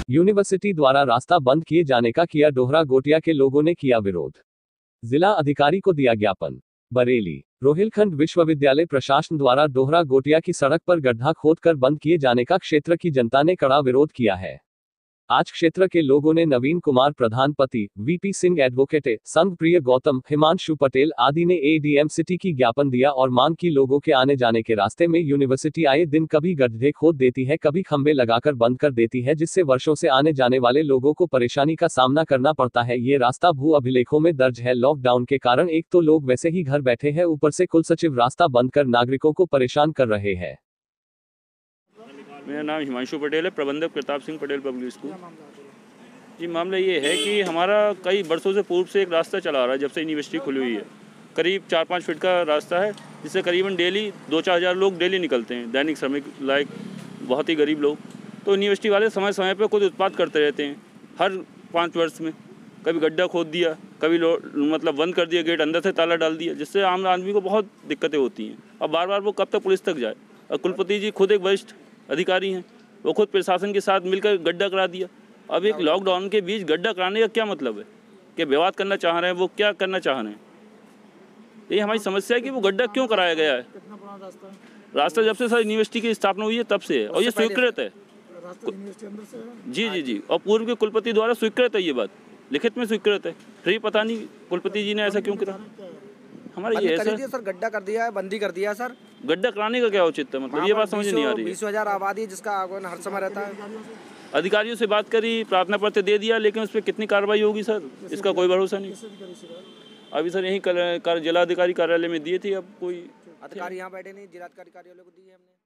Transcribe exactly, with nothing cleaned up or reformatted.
University द्वारा रास्ता बंद किए जाने का किया डोहरा गोटिया के लोगों ने किया विरोध। जिला अधिकारी को दिया ज्ञापन। बरेली। रोहिलखंड विश्वविद्यालय प्रशासन द्वारा डोहरा गोटिया की सड़क पर गड्ढा खोदकर बंद किए जाने का क्षेत्र की जनता ने कड़ा विरोध किया है। आज क्षेत्र के लोगों ने नवीन कुमार प्रधानपति, वीपी सिंह एडवोकेट, संघ प्रिय गौतम, हिमांशु पटेल आदि ने एडीएम सिटी की ज्ञापन दिया और मांग की लोगों के आने जाने के रास्ते में यूनिवर्सिटी आए दिन कभी गड्ढे खोद देती है, कभी खंबे लगाकर बंद कर देती है, जिससे वर्षों से आने जाने वाले लोगों को परेशानी का सामना करना पड़ता है। ये रास्ता भू अभिलेखों में दर्ज है। लॉकडाउन के कारण एक तो लोग वैसे ही घर बैठे हैं, ऊपर से कुलसचिव रास्ता बंद कर नागरिकों को परेशान कर रहे हैं। मेरा नाम हिमांशु पटेल है, प्रबंधक प्रताप सिंह पटेल पब्लिक स्कूल। जी, मामला ये है कि हमारा कई वर्षों से पूर्व से एक रास्ता चला आ रहा है, जब से यूनिवर्सिटी खुली हुई है। करीब चार पाँच फीट का रास्ता है, जिससे करीबन डेली दो चार हज़ार लोग डेली निकलते हैं, दैनिक श्रमिक लायक बहुत ही गरीब लोग। तो यूनिवर्सिटी वाले समय समय पर खुद उत्पाद करते रहते हैं। हर पाँच वर्ष में कभी गड्ढा खोद दिया, कभी मतलब बंद कर दिया गेट, अंदर से ताला डाल दिया, जिससे आम आदमी को बहुत दिक्कतें होती हैं। और बार बार वो कब तक पुलिस तक जाए। और कुलपति जी खुद एक वरिष्ठ अधिकारी हैं, वो खुद प्रशासन के साथ मिलकर गड्ढा करा दिया। अब एक लॉकडाउन के बीच गड्ढा कराने का क्या मतलब है? कि विवाद करना चाह रहे हैं, वो क्या करना चाह रहे हैं? ये हमारी समस्या है कि वो गड्ढा क्यों कराया गया है। रास्ता रास्ता जब से सर यूनिवर्सिटी की स्थापना हुई है तब से है, और ये स्वीकृत है। जी जी जी और पूर्व के कुलपति द्वारा स्वीकृत है, ये बात लिखित में स्वीकृत है। फिर ये पता नहीं कुलपति जी ने ऐसा क्यों किया। हमारा ये है सर, सर गड्ढा कर दिया है, बंदी कर दिया है सर। गड्ढा कराने का क्या उचित है? मतलब ये बात समझ नहीं आ रही है। बीस हजार आबादी है, जिसका आगमन हर समय रहता है। अधिकारियों से बात करी, प्रार्थना पत्र दे दिया, लेकिन उस पर कितनी कार्रवाई होगी सर, इसका कोई भरोसा नहीं। अभी सर यहीं जिला अधिकारी कार्यालय में दिए थे, अब कोई अधिकारी यहाँ बैठे नहीं, जिला अधिकारी कार्यालय को दिए हमने।